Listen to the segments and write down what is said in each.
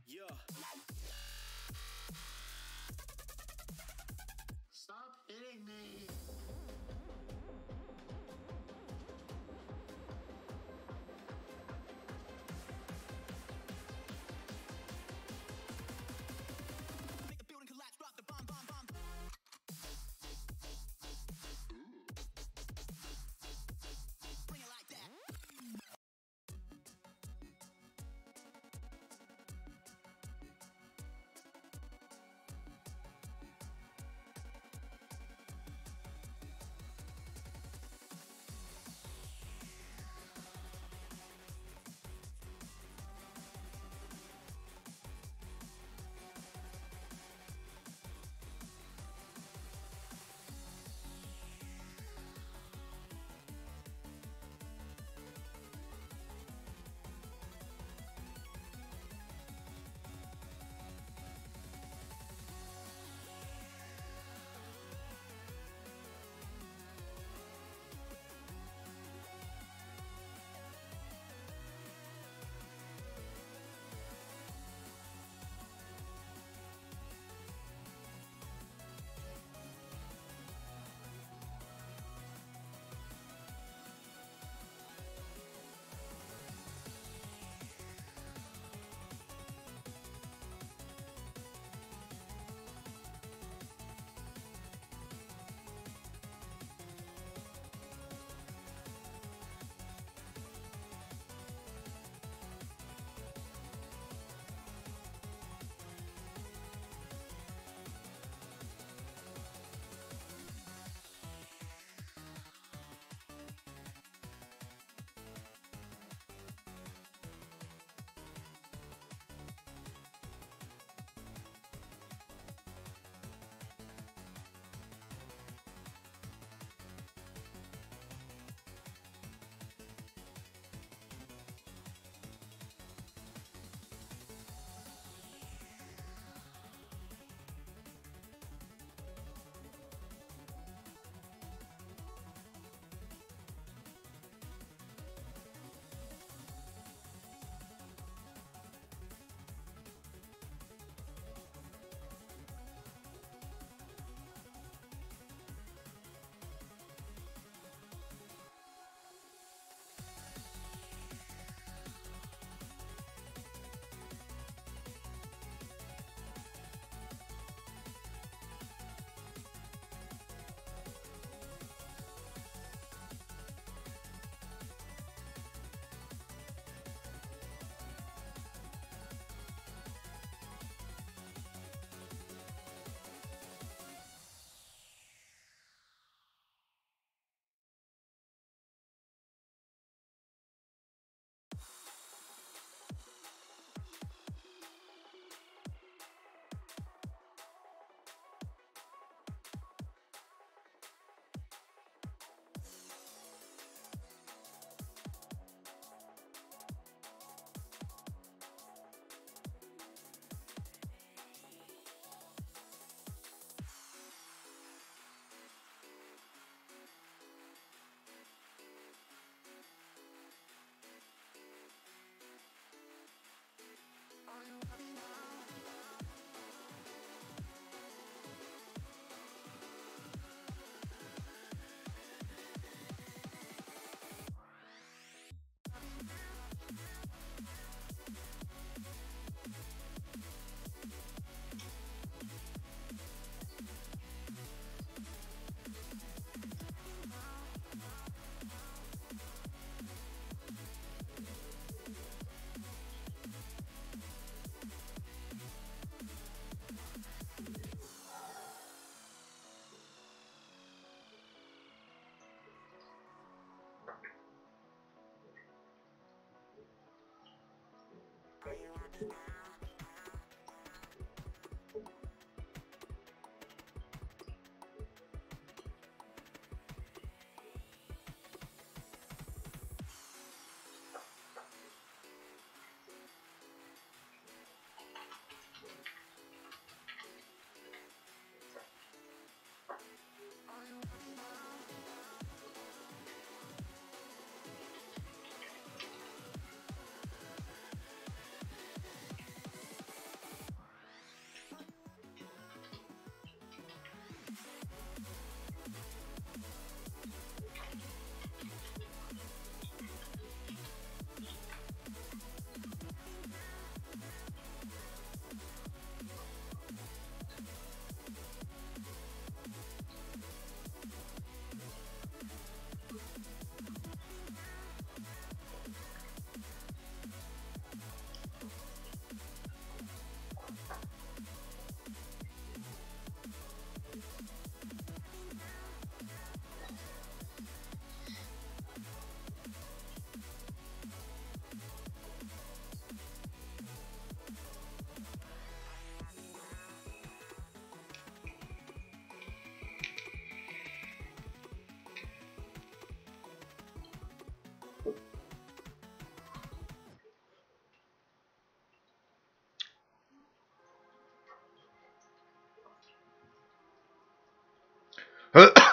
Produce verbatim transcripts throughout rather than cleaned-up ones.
Yeah. Stop hitting me. Make the building collapse, drop the bomb, bomb, bomb. Bring it like that.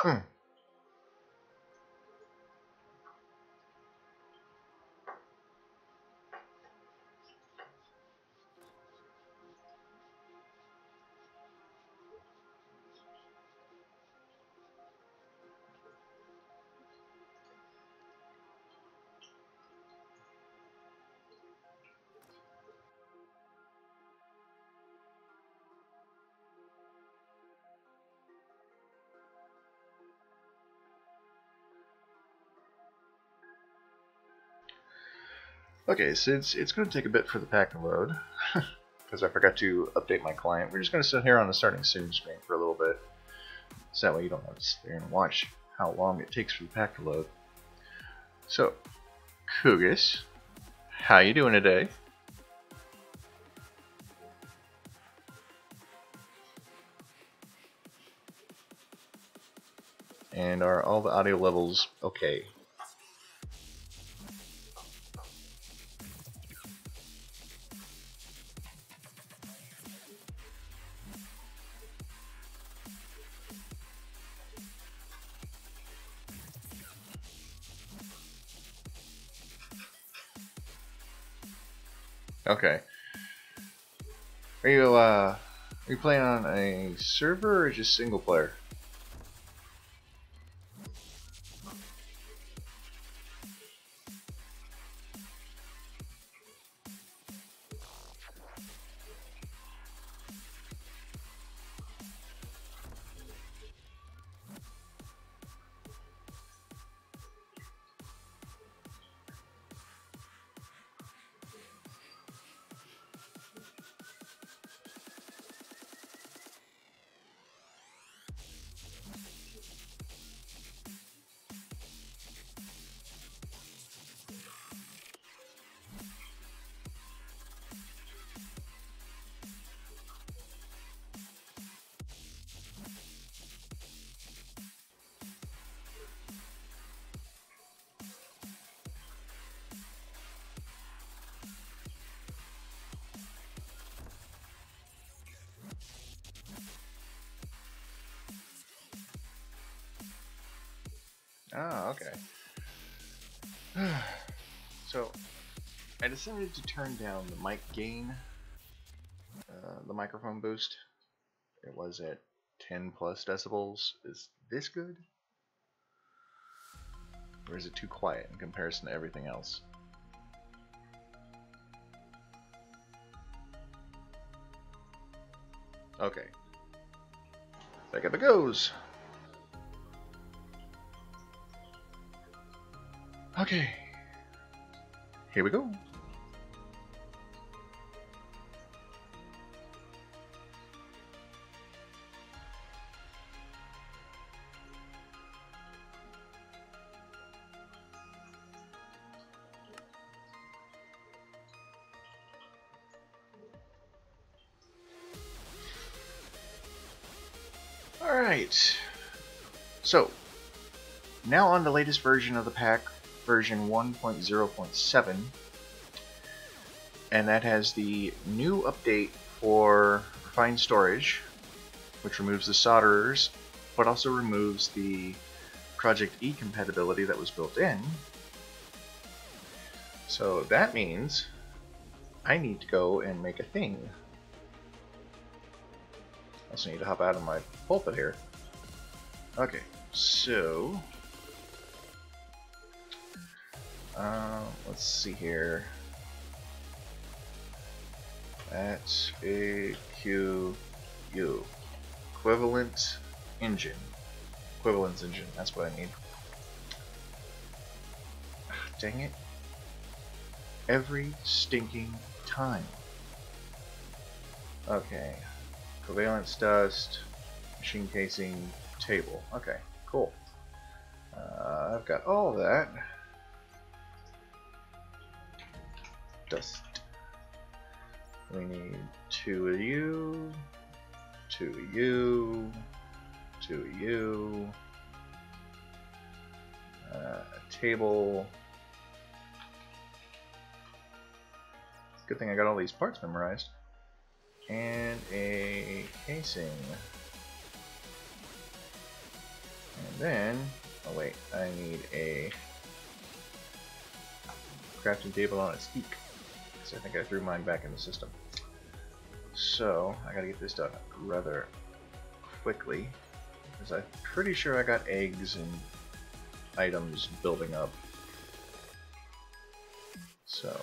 Okay, so it's, it's going to take a bit for the pack to load, because I forgot to update my client. We're just going to sit here on the starting soon screen for a little bit, so that way you don't have to sit there and watch how long it takes for the pack to load. So, Kugis, how you doing today? And are all the audio levels okay? Okay. Are you uh, are you playing on a server or just single player? Ah, okay. So, I decided to turn down the mic gain, uh, the microphone boost. It was at ten plus decibels. Is this good? Or is it too quiet in comparison to everything else? Okay. Back up it goes! Okay. Here we go. Alright. So, now on the latest version of the pack, version one point zero point seven, and that has the new update for refined storage, which removes the solderers, but also removes the Project E compatibility that was built in. So that means I need to go and make a thing. I also need to hop out of my pulpit here. Okay, so uh, let's see here. That's a Q U. Equivalent engine. Equivalence engine, that's what I need. Dang it. Every stinking time. Okay. Covalence dust, machine casing, table. Okay, cool. Uh, I've got all that. Dust. We need two of you, two of you, two of you, uh, a table. Good thing I got all these parts memorized. And a casing. And then, oh wait, I need a crafting table on its peak. Because I think I threw mine back in the system. So, I gotta get this done rather quickly. Because I'm pretty sure I got eggs and items building up. So,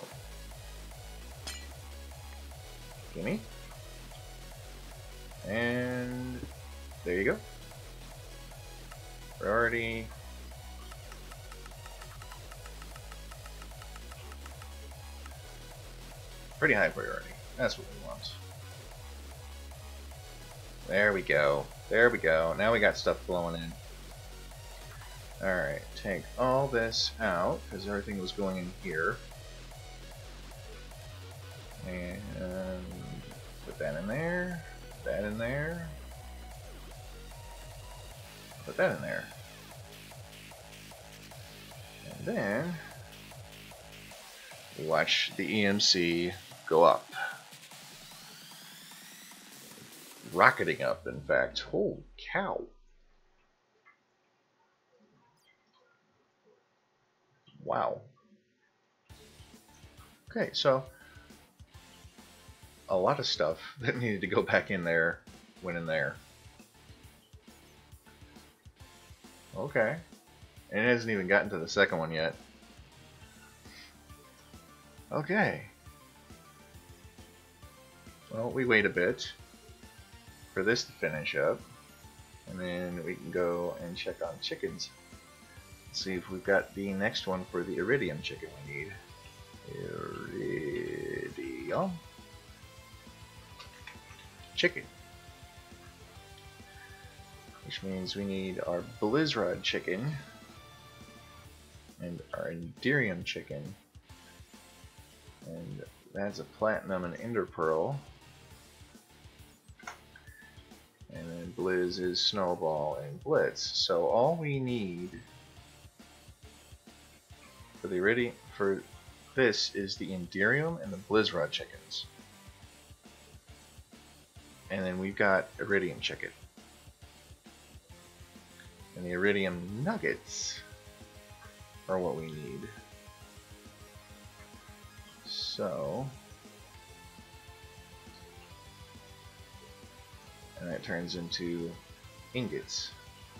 gimme. And there you go. Priority. Pretty high priority. That's what we want. There we go. There we go. Now we got stuff flowing in. Alright, take all this out, because everything was going in here. And put that in there. Put that in there. Put that in there. And then watch the E M C go up. Rocketing up, in fact. Holy cow. Wow. Okay, so a lot of stuff that needed to go back in there went in there. Okay. And it hasn't even gotten to the second one yet. Okay. Well, we wait a bit for this to finish up, and then we can go and check on chickens. See if we've got the next one for the iridium chicken we need. Iridium chicken. Which means we need our Blizzrod chicken and our Enderium chicken. And that's a platinum and ender pearl. And then Blizz is Snowball and Blitz. So all we need for the iridium for this is the Enderium and the Blizzrod chickens. And then we've got Iridium chicken. And the Iridium nuggets are what we need. So, and that turns into ingots.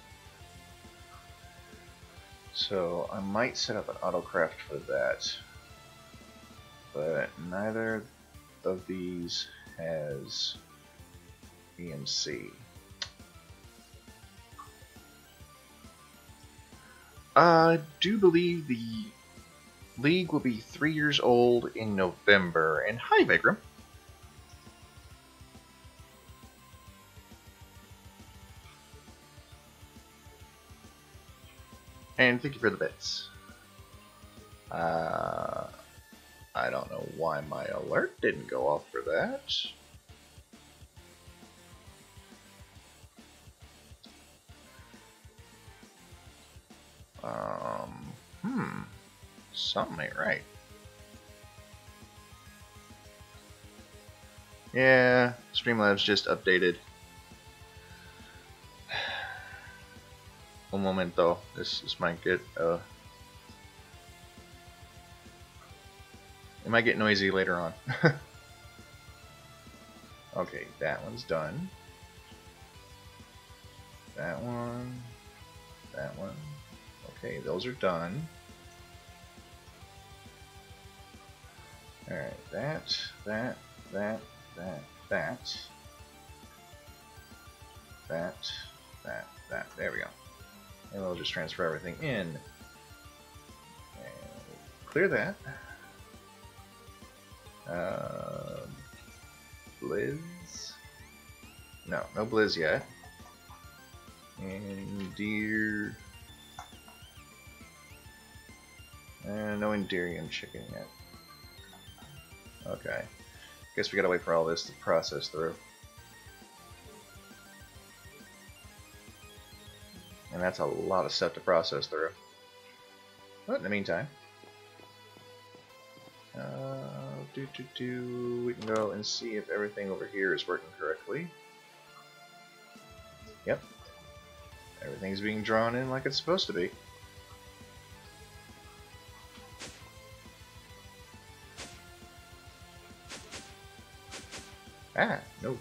So I might set up an autocraft for that, but neither of these has E M C. I do believe the League will be three years old in November. And hi, Vikram. And thank you for the bits. Uh, I don't know why my alert didn't go off for that. Um, hmm. Something ain't right. Yeah, Streamlabs just updated. Un momento. This this might get uh it might get noisy later on. Okay, that one's done. That one. That one. Okay, those are done. Alright, that, that, that, that, that, that, that, that. There we go. And we'll just transfer everything in. And clear that. Uh, Blizz. No, no Blizz yet. And deer. And no Enderium chicken yet. Okay. Guess we gotta wait for all this to process through. And that's a lot of stuff to process through. But in the meantime, uh, do, do, do, we can go and see if everything over here is working correctly. Yep. Everything's being drawn in like it's supposed to be. Ah, no.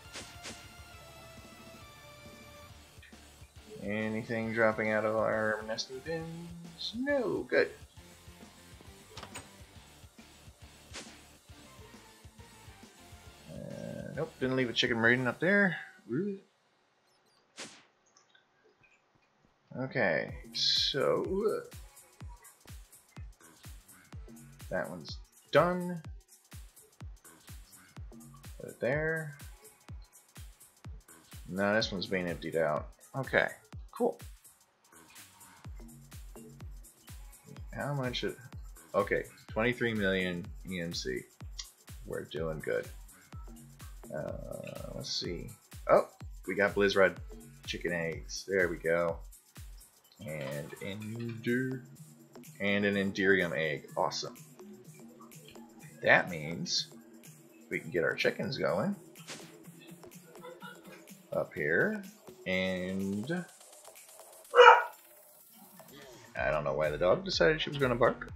Anything dropping out of our nesting bins? No, good. Uh, nope, didn't leave a chicken marine up there. Ooh. Okay, so that one's done. Put it there. No, this one's being emptied out. Okay, cool. How much? It, okay, twenty-three million E M C. We're doing good. Uh, let's see. Oh, we got Blizzard chicken eggs. There we go. And Endur and an Enderium egg. Awesome. That means we can get our chickens going up here. And I don't know why the dog decided she was going to bark.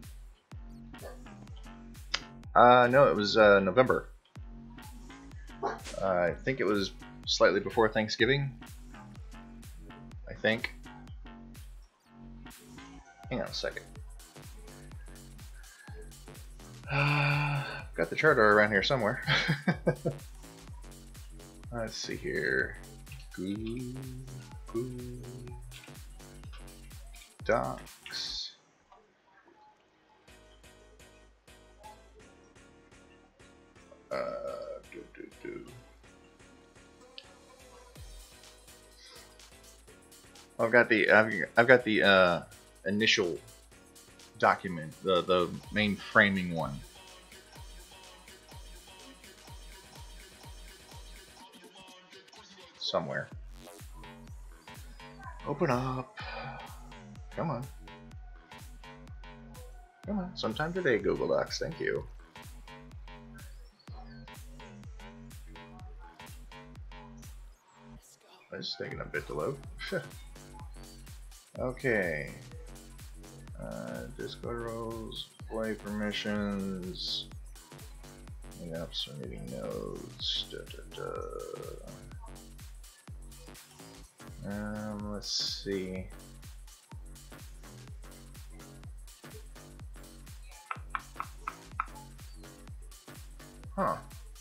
Uh, no, it was uh, November. Uh, I think it was slightly before Thanksgiving. I think. Hang on a second. Uh, got the charter around here somewhere. Let's see here. Goo, goo, docs. Uh, do, do, do. I've got the I've, I've got the uh, initial document, the the main framing one. Somewhere. Open up. Come on. Come on. Sometime today, Google Docs. Thank you. It's taking a bit to load. Okay. Uh, Discord roles, play permissions, apps or meeting nodes. Da, da, da. Um, let's see. Huh.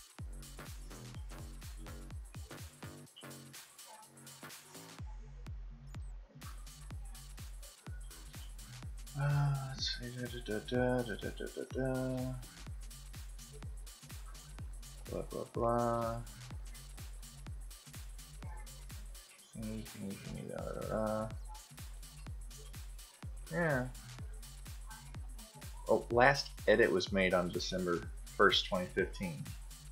Uh, let's see. Da, da, da, da, da, da, da, da. Blah blah blah. Da, da, da. Yeah. Oh, last edit was made on December first, twenty fifteen.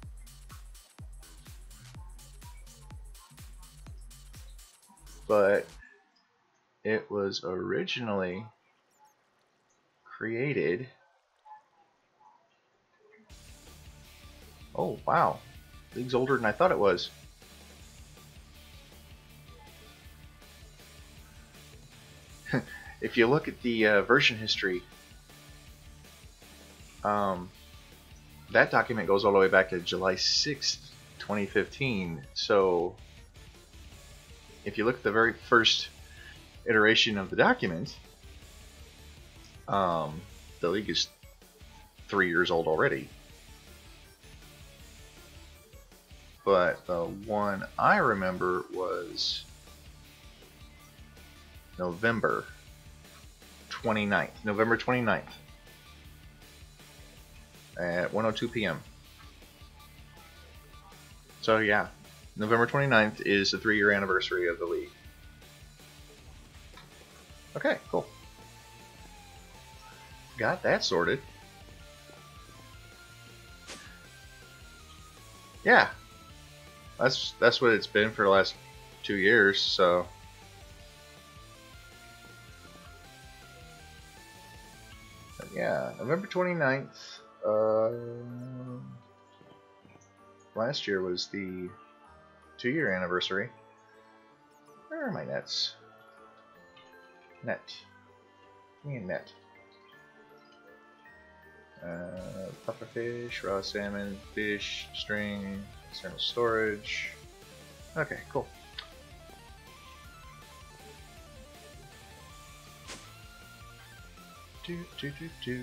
But it was originally created. Oh, wow. League's older than I thought it was. If you look at the uh, version history, um, that document goes all the way back to July sixth, twenty fifteen. So if you look at the very first iteration of the document, um, the league is three years old already. But the one I remember was November twenty-ninth. November twenty-ninth at one oh two p m So yeah, November twenty-ninth is the three-year anniversary of the league. Okay, cool. Got that sorted. Yeah, that's that's what it's been for the last two years. So yeah, November twenty-ninth. Uh, last year was the two-year anniversary. Where are my nets? Net. Give me a net. Uh, pufferfish, raw salmon, fish, string, external storage. Okay, cool. Do, do, do, do.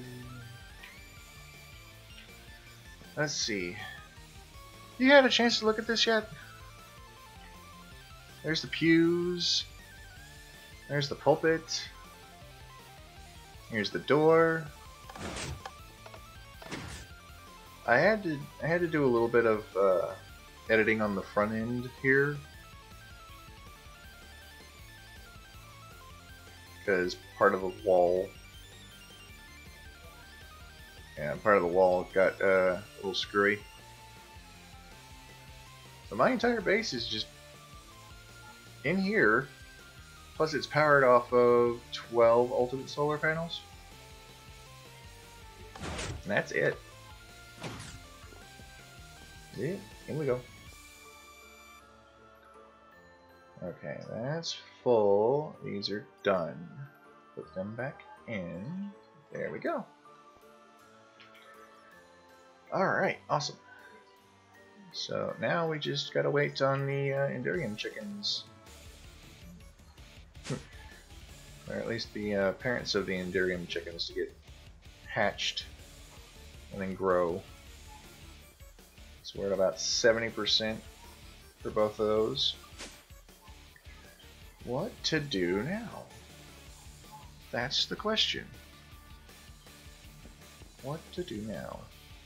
Let's see. You had a chance to look at this yet? There's the pews. There's the pulpit. Here's the door. I had to I had to do a little bit of uh, editing on the front end here because part of the wall, yeah, part of the wall got uh, a little screwy. So my entire base is just in here. Plus, it's powered off of twelve ultimate solar panels, and that's it. Yeah, here we go. Okay, that's full. These are done. Put them back in. There we go. Alright, awesome. So now we just gotta wait on the uh, Endurium chickens. Or at least the uh, parents of the Endurium chickens to get hatched and then grow. So we're at about seventy percent for both of those. What to do now? That's the question. What to do now?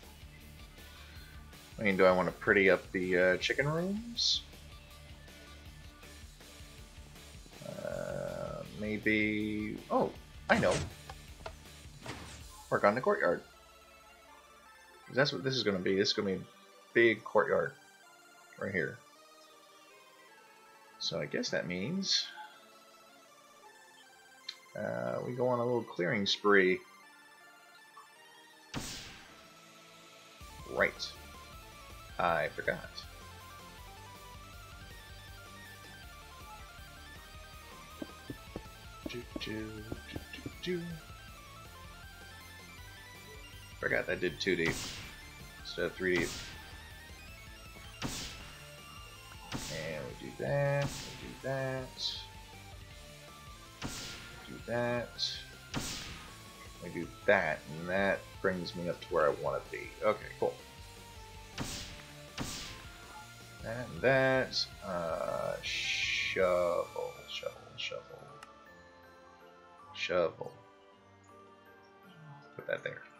I mean, do I want to pretty up the uh, chicken rooms? Uh, maybe... Oh, I know. Work on the courtyard. That's what this is going to be. This is going to be a big courtyard right here. So I guess that means uh, we go on a little clearing spree. Right. I forgot. Do, do, do, do, do. Forgot that did two deep instead of three deep. And we do that, we do that, we do that, we do that, and that brings me up to where I want to be. Okay, cool. And that, uh, shovel, shovel, shovel, shovel. Put that there.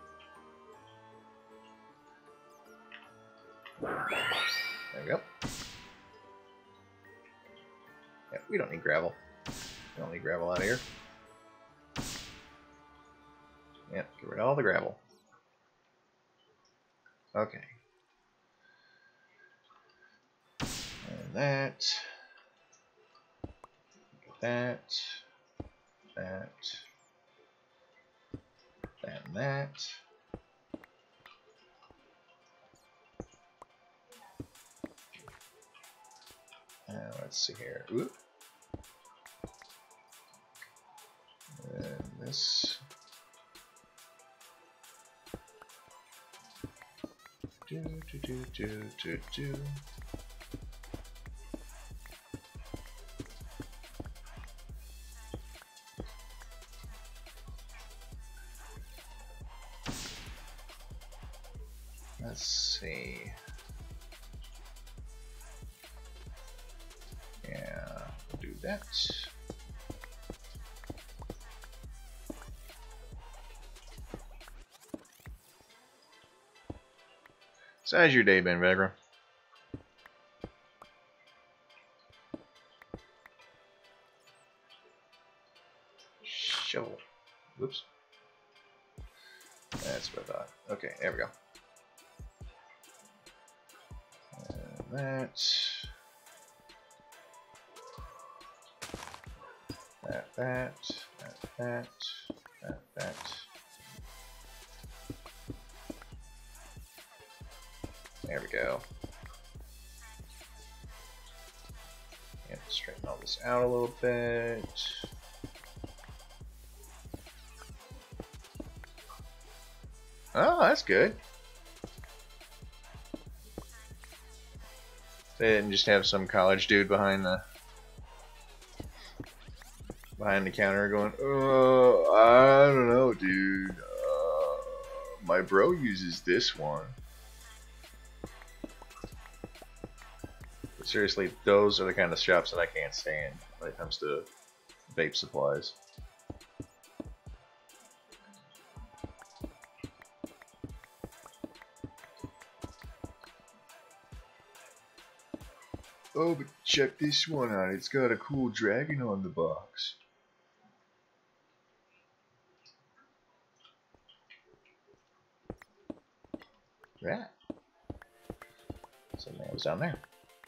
There we go. Yeah, we don't need gravel. We don't need gravel out of here. Yep, get rid of all the gravel. Okay. And that. That. That. That and that. Uh, let's see here. Oop. And this. Do do do do do do. Let's see. Yeah, we'll do that. So how's your day been, Vagra? Shovel. Whoops. That's what I thought. Okay, there we go. And that. That, that, that, that, that, that. There we go. Yep, Straighten all this out a little bit. Oh, that's good. They didn't just have some college dude behind the behind the counter going, "Oh, I don't know, dude. Uh, my bro uses this one." But seriously, those are the kind of shops that I can't stand when it comes to vape supplies. Oh, but check this one out. It's got a cool dragon on the box. Right. So that was down there.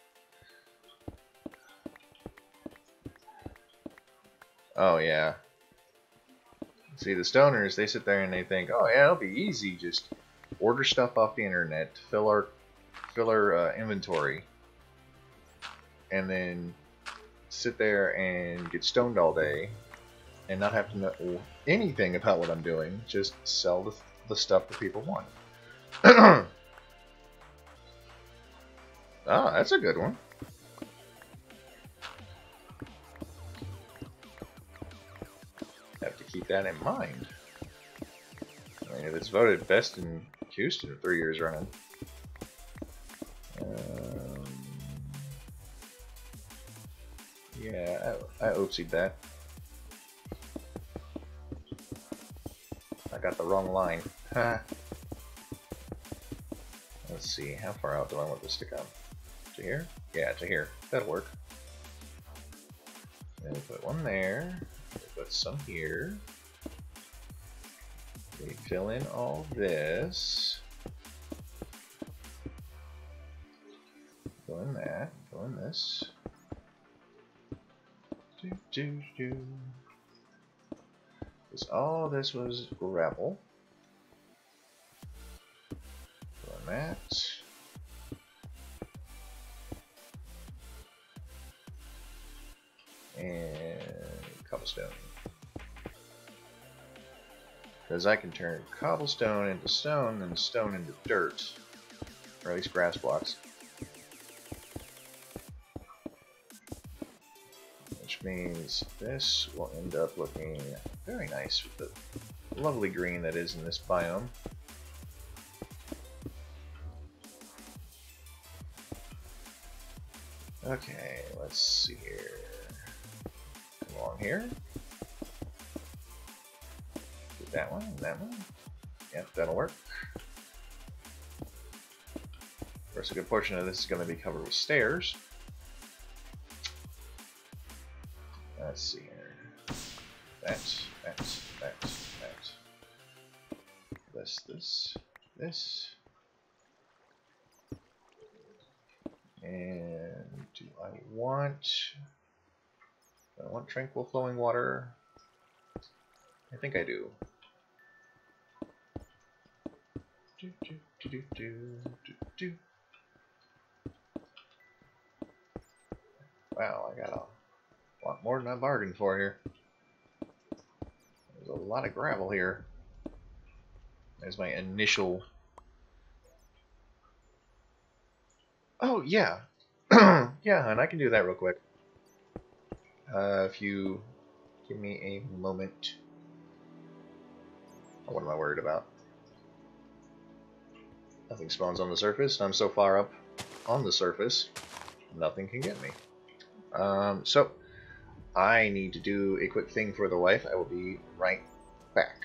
Oh, yeah. See, the stoners, they sit there and they think, oh, yeah, it'll be easy. Just order stuff off the internet, fill our, fill our uh, inventory, and then sit there and get stoned all day and not have to know anything about what I'm doing. Just sell the, the stuff that people want. Ah, that's a good one. Have to keep that in mind. I mean, if it's voted best in Houston three years running. Um, yeah, I, I oopsied that. I got the wrong line. Ha. Let's see, how far out do I want this to come? To here? Yeah, to here. That'll work. Then we put one there. We put some here. We fill in all this. Fill in that. Fill in this. Do do do. Because all this was gravel. Fill in that. And cobblestone. Because I can turn cobblestone into stone and stone into dirt. Or at least grass blocks. Which means this will end up looking very nice with the lovely green that is in this biome. Okay, let's see here. Come along here. Do that one and that one. Yep, that'll work. Of course, a good portion of this is going to be covered with stairs. Let's see here. That, that, that, that. This, this, this. And do I want... Do I want tranquil flowing water? I think I do. Do, do, do, do, do, do, do. Wow, I got a lot more than I bargained for here. There's a lot of gravel here. There's my initial... Oh, yeah. Yeah, and I can do that real quick. Uh, if you give me a moment. Oh, what am I worried about? Nothing spawns on the surface, and I'm so far up on the surface, nothing can get me. Um, so, I need to do a quick thing for the wife. I will be right back.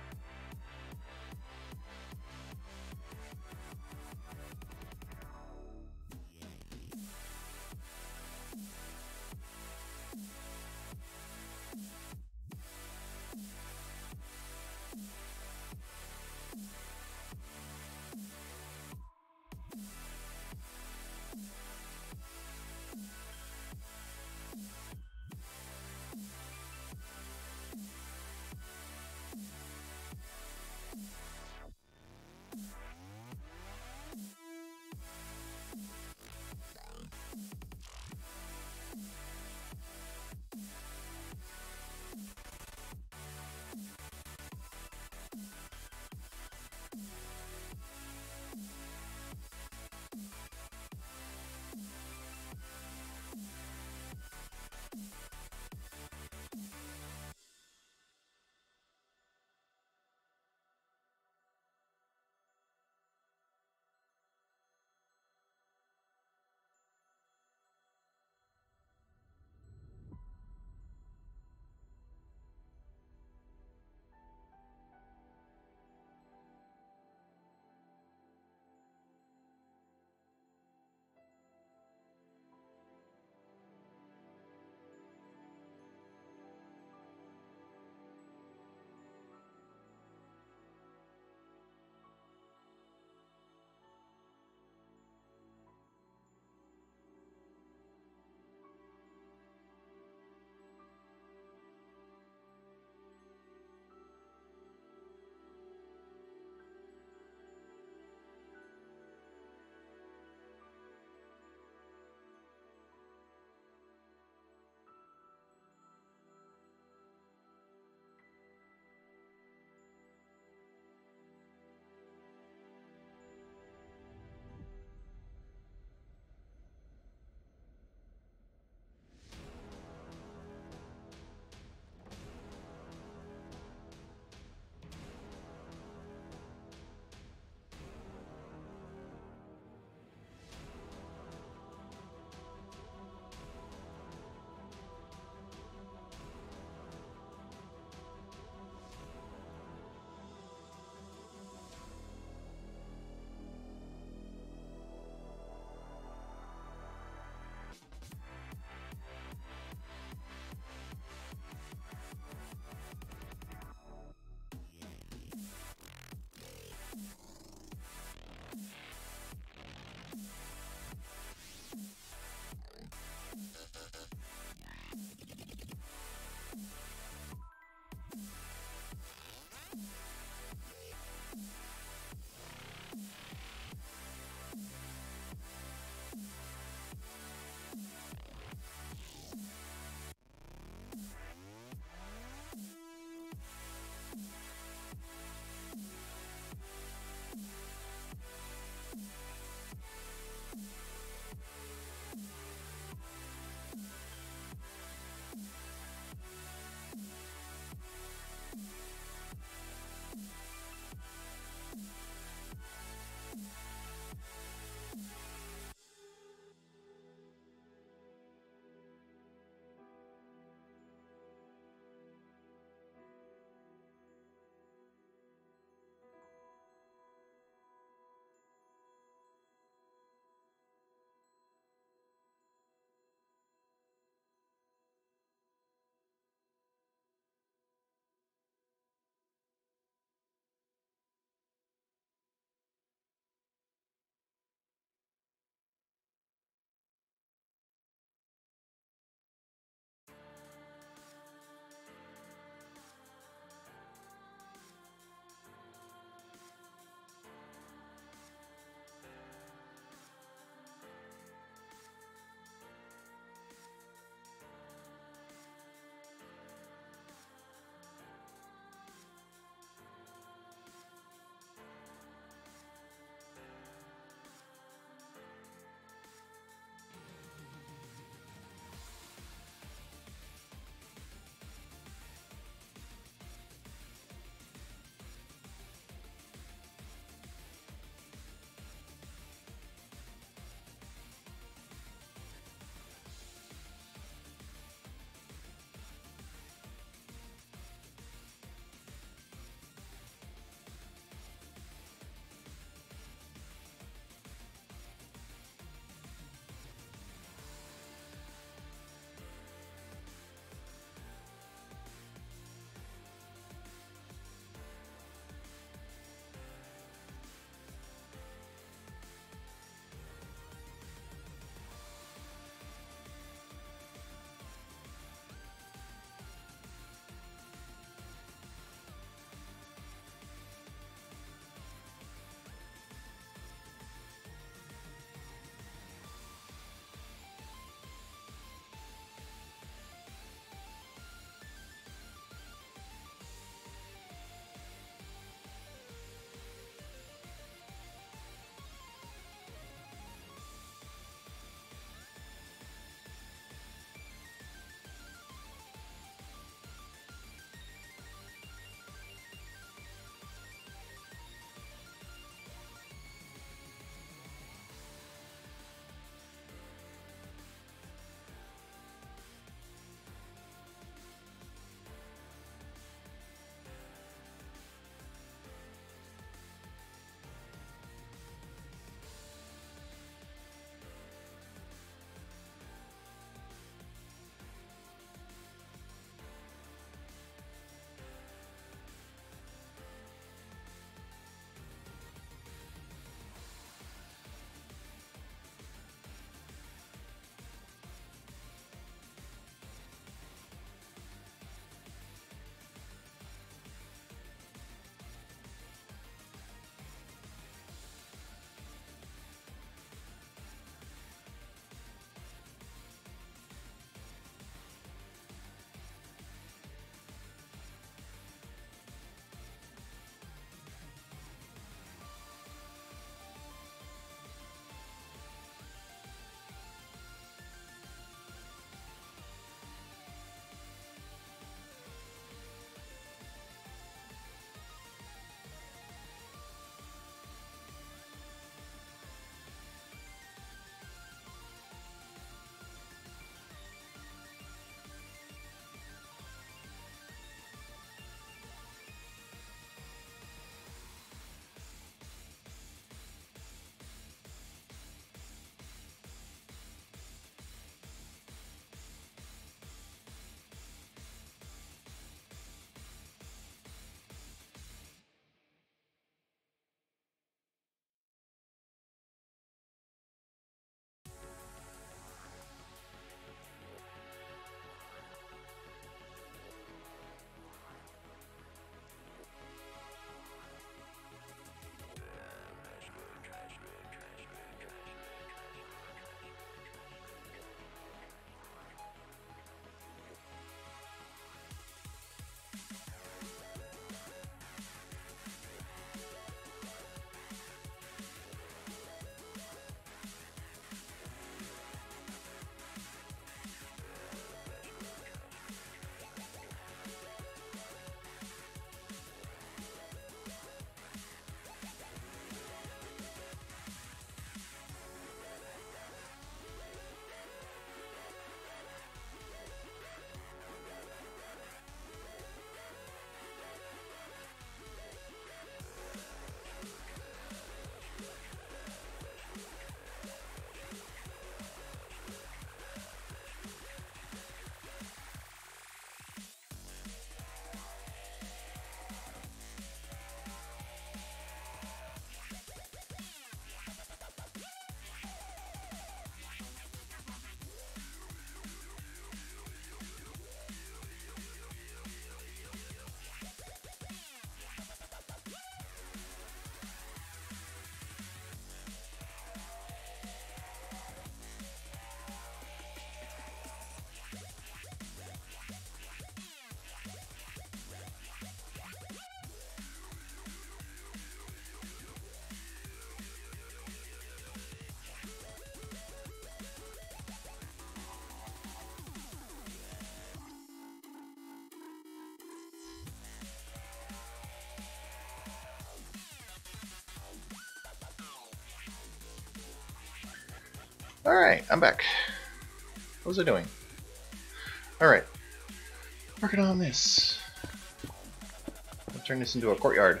Alright, I'm back. What was I doing? Alright. Working on this. I'll turn this into a courtyard.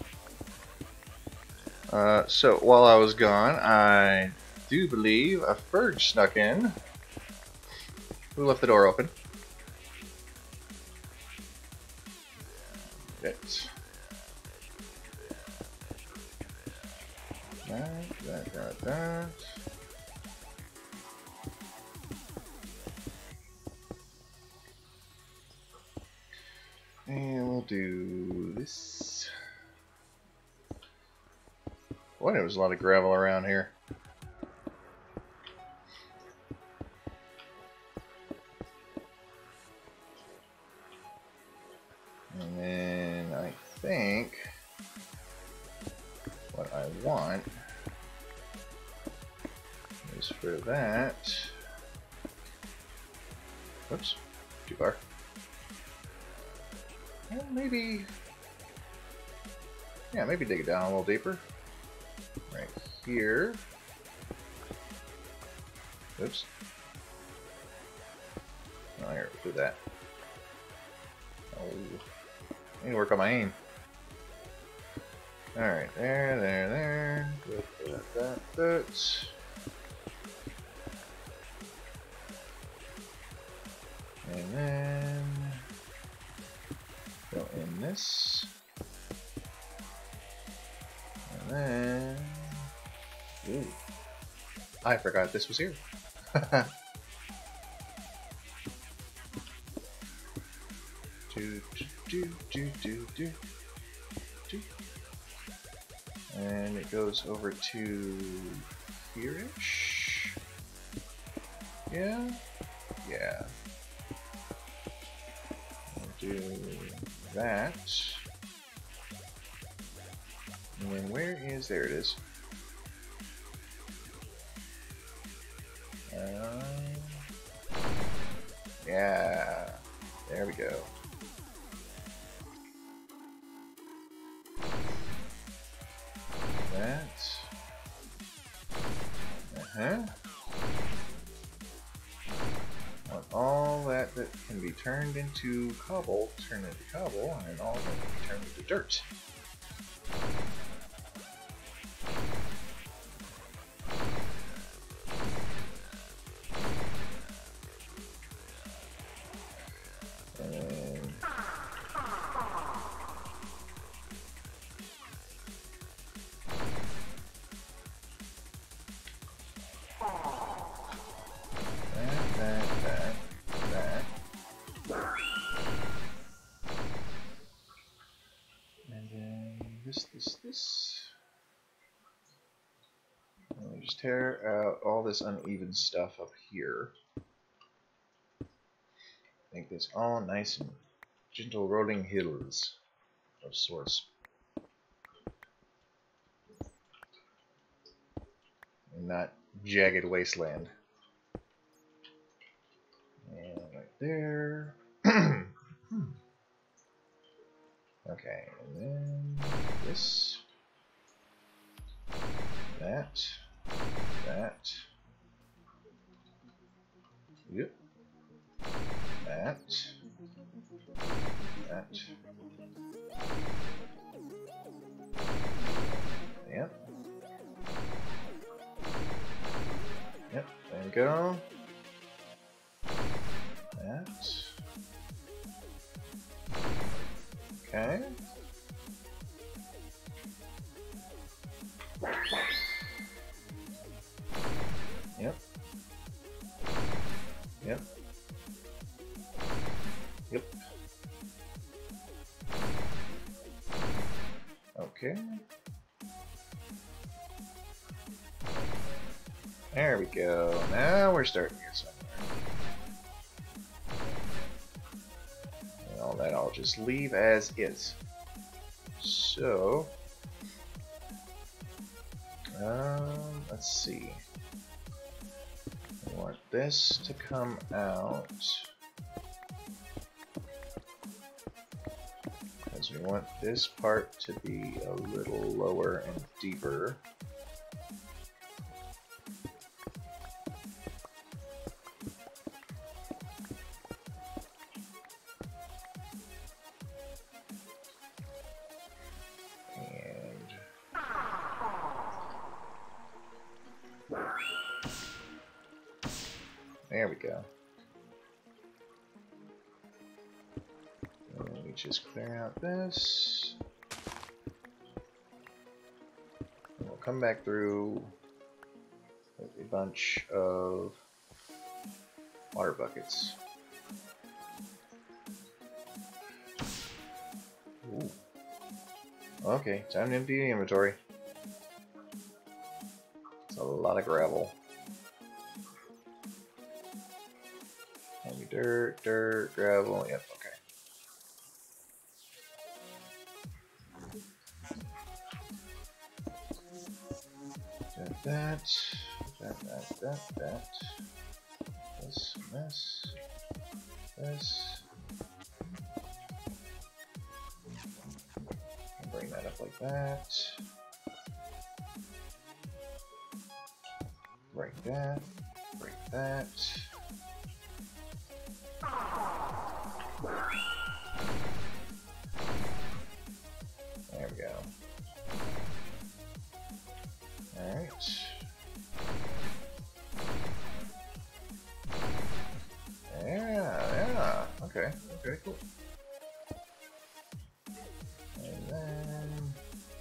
Uh, so, while I was gone, I do believe a Ferg snuck in. Who left the door open? It. That, that, that, that. And we'll do this. Boy, there was a lot of gravel around here. And then I think what I want is for that. Oops, too far. Well, maybe, yeah, maybe dig it down a little deeper. Right here. Oops. Oh, here, do that. Oh, I need to work on my aim. Alright, there, there, there. That, that, that. And then go in this. And then, ooh, I forgot this was here. do, do, do, do, do, do. And it goes over to here-ish. Yeah, yeah. We'll do that. And then where is, there it is. Um, yeah, there we go. That. Uh-huh. Want all that that can be turned into cobble, turn into cobble, and all that can be turned into dirt. And that, that, that, that. And then this, this, this. And we just tear out all this uneven stuff up here. Make this all nice and gentle rolling hills of sorts. And not jagged wasteland. And right there. Okay, and then this. That. That. Yep. That. That. Yep. Yep, there we go. That. Okay. Yep. Yep. Yep. Okay. There we go. Now we're starting to get somewhere. And all that I'll just leave as is. So, um, let's see. I want this to come out. Because we want this part to be a little lower and deeper. There we go. And we just clear out this. And we'll come back through with a bunch of water buckets. Ooh. Okay, time to empty the inventory. It's a lot of gravel. Maybe dirt, dirt, gravel. Yep, okay. That, that, that, that, that, that. This, this, this. Bring that up like that. Break that. Break that. There we go. Alright. Yeah, yeah. Okay, okay, cool. And then...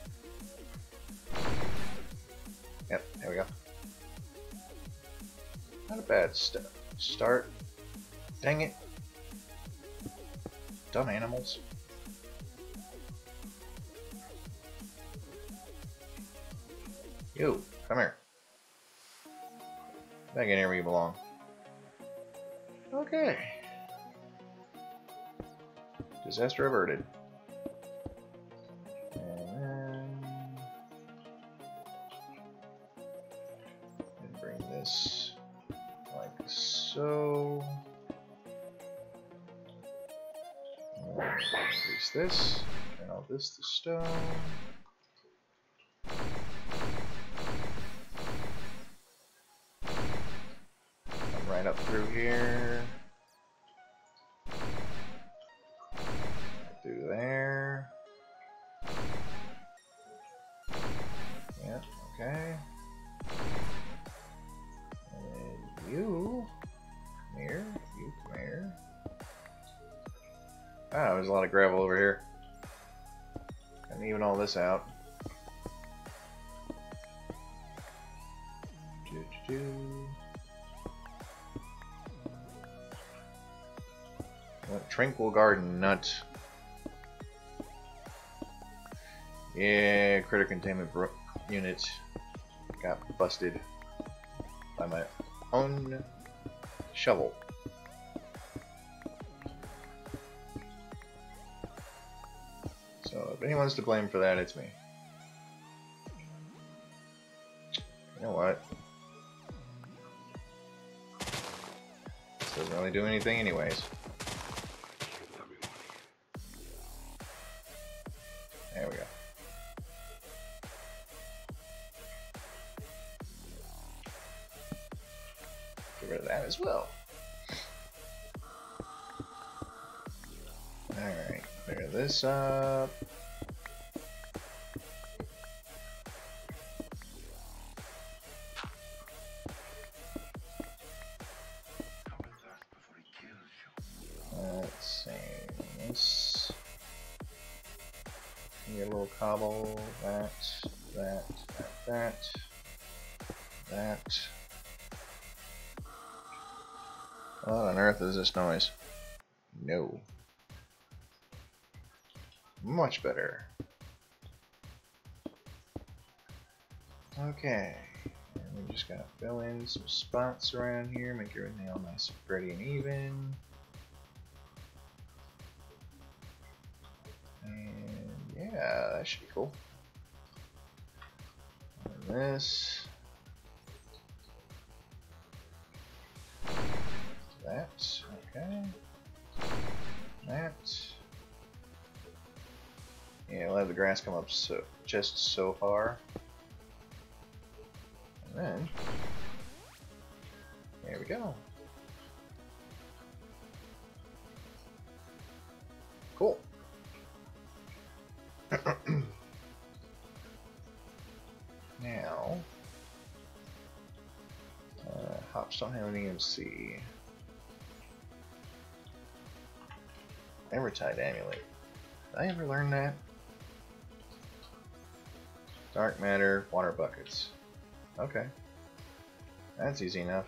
Yep, there we go. Not a bad st start. Dang it. Dumb animals. You, come here. Back in here where you belong. Okay. Disaster averted. And then... and bring this like so. Increase this. Turn all this to stone. Come right up through here. Right through there. Yep, okay. And you, come here, you come here. Ah, there's a lot of gravel over here. And even all this out. Do, do, do. What, Tranquil Garden Nut. Yeah, critter containment unit got busted by my own shovel. So if anyone's to blame for that, it's me. You know what? This doesn't really do anything anyways. There we go. Get rid of that as well. Alright, clear this up. Let's see. This. Get a little cobble. That, that, that, that, that. What on earth is this noise? No. Much better. Okay. And we just gotta fill in some spots around here, make everything all nice and pretty and even. And yeah, that should be cool. And this. That. Okay. That. Yeah, we'll have the grass come up so just so far. And then there we go. Cool. Now uh, Hops don't have an E M C. Evertide Amulet. Did I ever learn that? Dark Matter, Water Buckets. Okay. That's easy enough.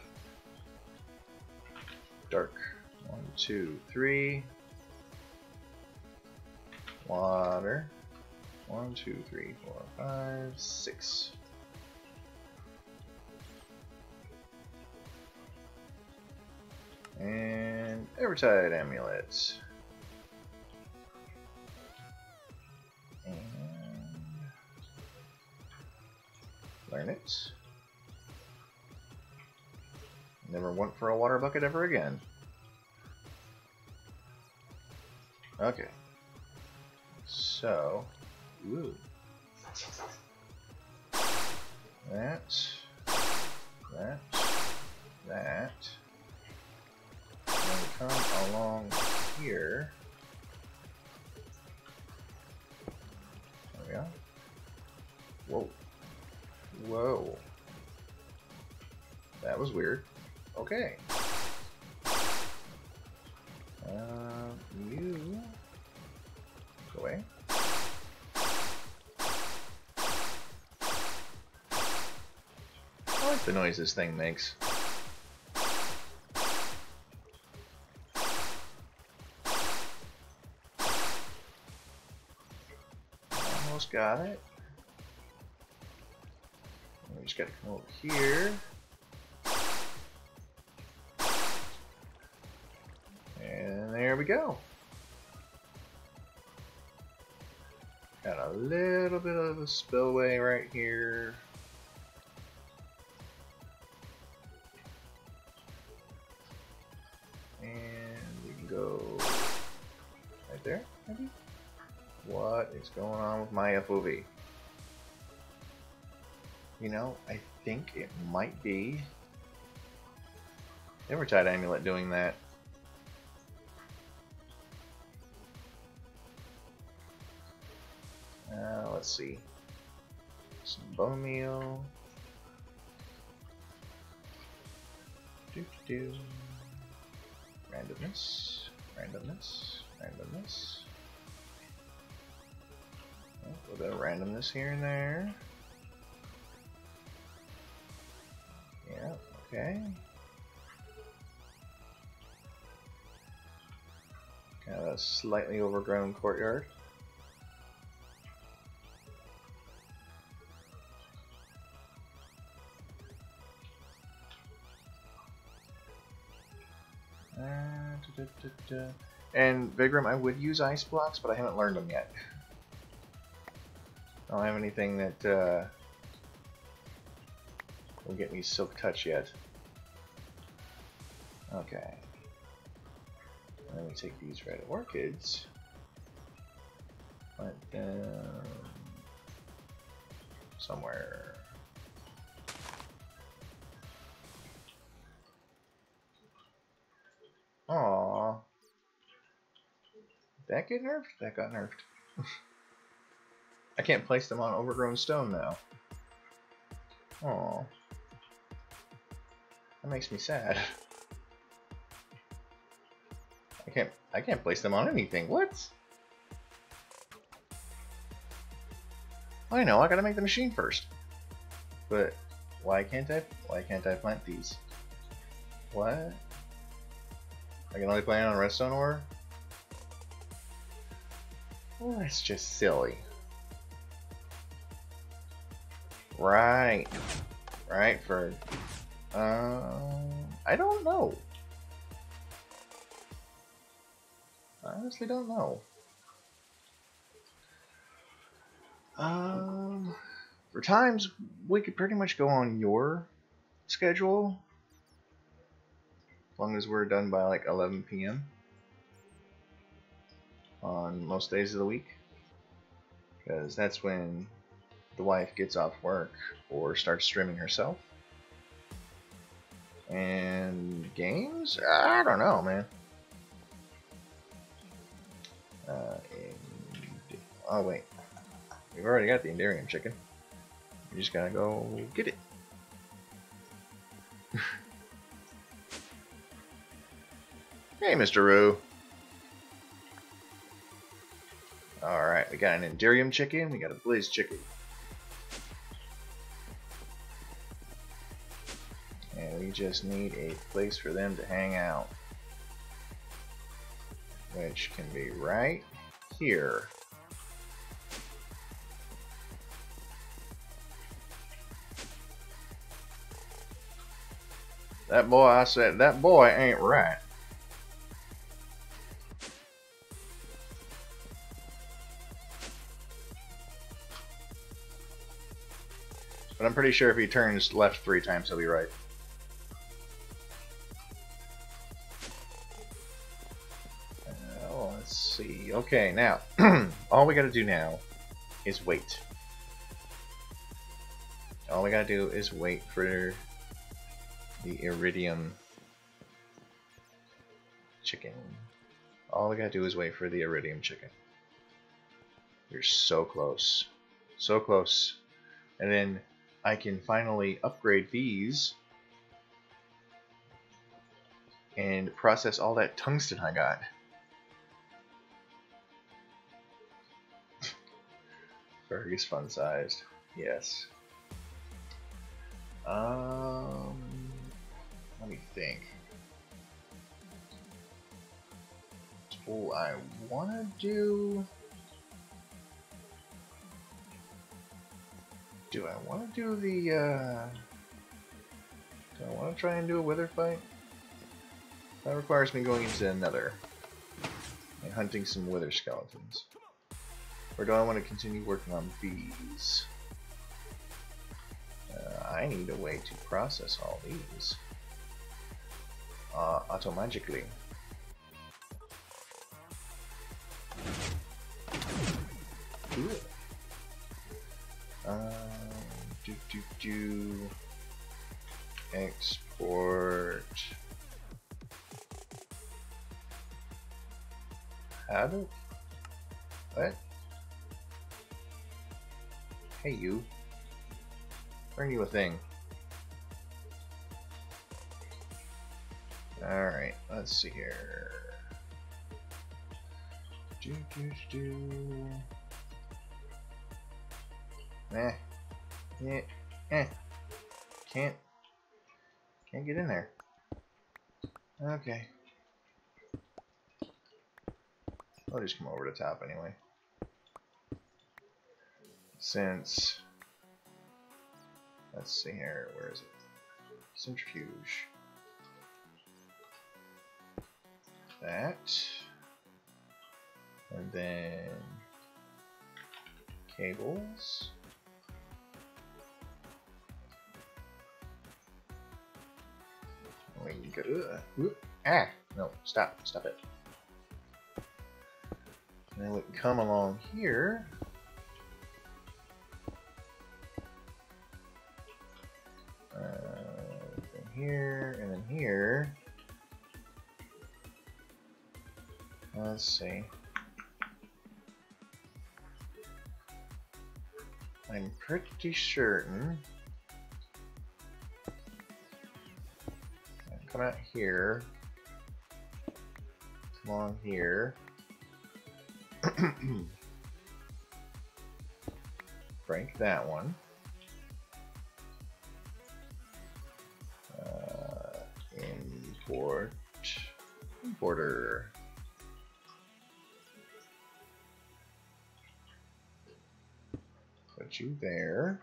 Dark. One, two, three. Water. One, two, three, four, five, six. And Evertide Amulet. And learn it. Never went for a water bucket ever again. Okay. So, ooh. That, that, that. And we come along here. There we go. Whoa. Whoa. That was weird. Okay. Uh, you go away. I like the noise this thing makes. Almost got it. We just gotta come over here. And there we go. Got a little bit of a spillway right here. And we can go right there, maybe? What is going on with my F O V? You know, I think it might be Evertide Amulet doing that. Uh, let's see. Some bone meal. Do do. Randomness. Randomness. Randomness. Oh, a little bit of randomness here and there. Yeah, okay. Kind of a slightly overgrown courtyard. Uh, da, da, da, da. And Vigrum, I would use ice blocks, but I haven't learned them yet. I don't have anything that uh, will get me Silk Touch yet. Okay. Let me take these red orchids. Plant them somewhere. Aww. Did that get nerfed? That got nerfed. I can't place them on overgrown stone now. Aww. That makes me sad. I can't I can't place them on anything. What? I know, I gotta make the machine first. But why can't I why can't I plant these? What? I can only plant on redstone ore? Well, that's just silly. Right. Right, for um I don't know. I honestly don't know. Um, for times, we could pretty much go on your schedule, as long as we're done by like eleven P M on most days of the week, because that's when the wife gets off work or starts streaming herself. And games? I don't know, man. Uh, and, oh wait, we've already got the Enderium chicken. We just gotta go get it. Hey, Mister Roo. Alright, we got an Enderium chicken, we got a Blizz chicken. And we just need a place for them to hang out. Which can be right here. That boy, I said, that boy ain't right. But I'm pretty sure if he turns left three times, he'll be right. Uh, let's see. Okay, now, all we gotta do now is wait. All we gotta do is wait for the Iridium chicken. All we gotta do is wait for the Iridium chicken. We're so close. So close. And then I can finally upgrade these and process all that tungsten I got. Fergus fun sized. Yes. Um let me think. Do I wanna do Do I want to do the, uh... Do I want to try and do a wither fight? That requires me going into the nether and hunting some wither skeletons. Or do I want to continue working on bees? Uh, I need a way to process all these. Uh, automagically. Cool. Um, do do do export. How do? What? Hey you. Bring you a thing. All right. Let's see here. Do do do. Eh. Yeah. Eh. Can't. Can't get in there. Okay. I'll just come over the top anyway. Since. Let's see here. Where is it? Centrifuge. That. And then. Cables. We can go. Uh, ah! No, stop. Stop it. And then we can come along here. Uh, then here, and then here. Let's see. I'm pretty certain. Come out here. Come on here. Break that one. Uh, import. Importer. Put you there.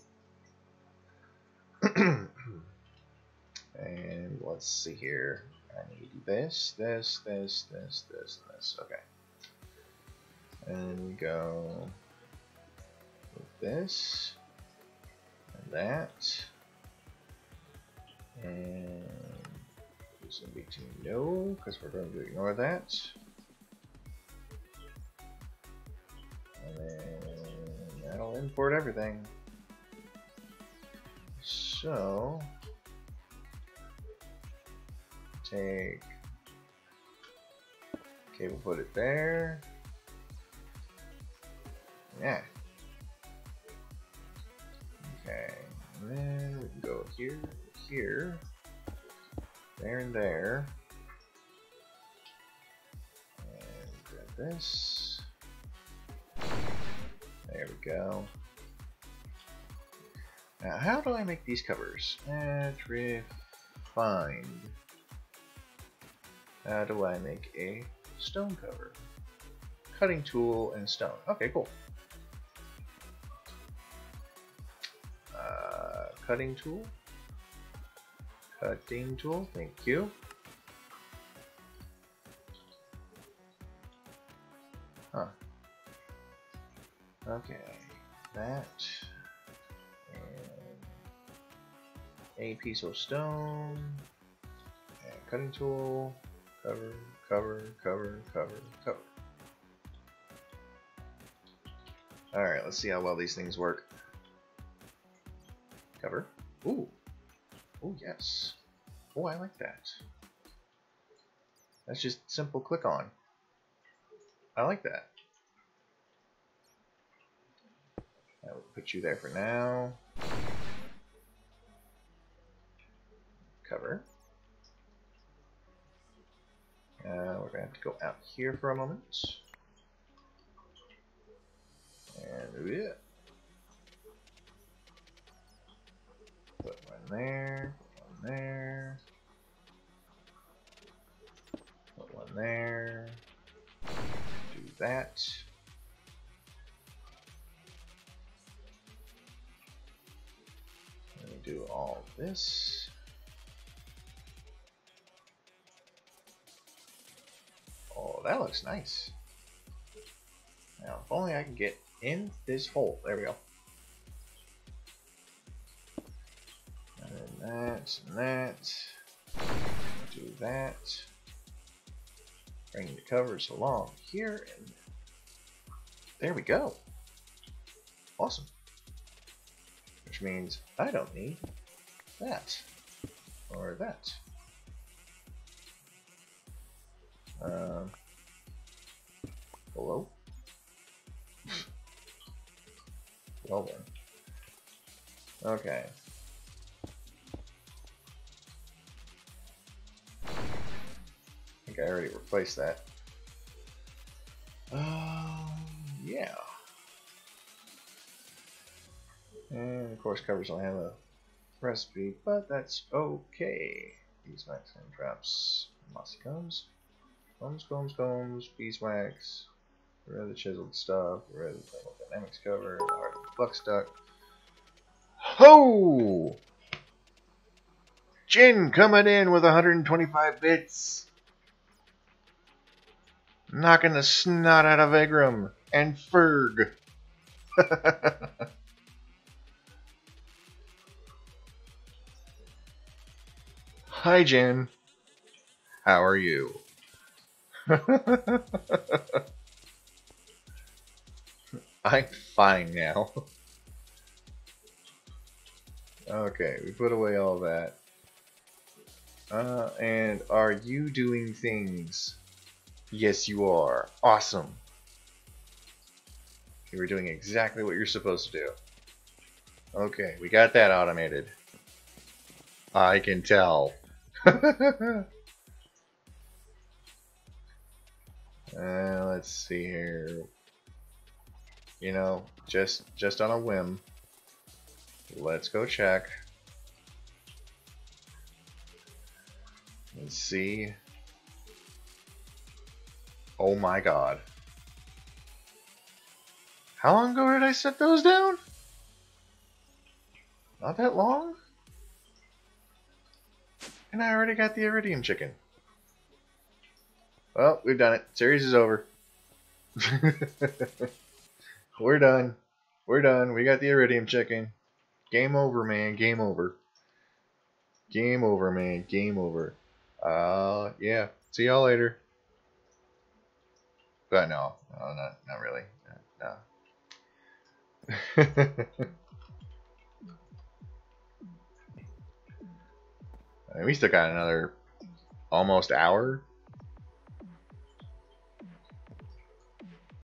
And let's see here. I need this, this, this, this, this, and this. Okay. And we go with this and that. And this will be to no, because we're going to ignore that. And then that'll import everything. So take cable, put it there. Yeah. Okay. And then we can go here, here, there, and there. this. There we go. Now, how do I make these covers? Add, refined. How do I make a stone cover? Cutting tool and stone. Okay, cool. Uh, cutting tool. Cutting tool, thank you. Huh. Okay, that. And a piece of stone. And cutting tool. Cover, cover, cover, cover, cover. Alright, let's see how well these things work. Cover. Ooh. Oh, yes. Oh, I like that. That's just simple click on. I like that. I will put you there for now. Cover. Uh, we're going to have to go out here for a moment. And yeah. Put one there, put one there, put one there, do that. Let me do all this. Oh, that looks nice. Now, if only I can get in this hole. There we go. And then that, and that. Do that. Bring the covers along here, and there we go. Awesome. Which means I don't need that or that. Um, hello? Well then. Okay. I think I already replaced that. Um, yeah. And of course covers don't have a recipe, but that's okay. Beeswax and traps. Mossy combs. Combs, combs, combs, beeswax. Rid of the chiseled stuff, rid of the thermodynamics cover, the heart of the flux duct. Ho! Jin coming in with one hundred twenty-five bits. Knocking the snot out of Egram and Ferg. Hi, Jin. How are you? I'm fine now. Okay, we put away all that. Uh, and are you doing things? Yes, you are. Awesome. You were doing exactly what you're supposed to do. Okay, we got that automated. I can tell. uh, let's see here. You know, just just on a whim. Let's go check. Let's see. Oh my god. How long ago did I set those down? Not that long? And I already got the iridium chicken. Well, we've done it. Series is over. We're done. We're done. We got the iridium chicken. Game over, man. Game over. Game over, man. Game over. Uh, yeah. See y'all later. But no, no, not not really. No. I mean, we still got another almost hour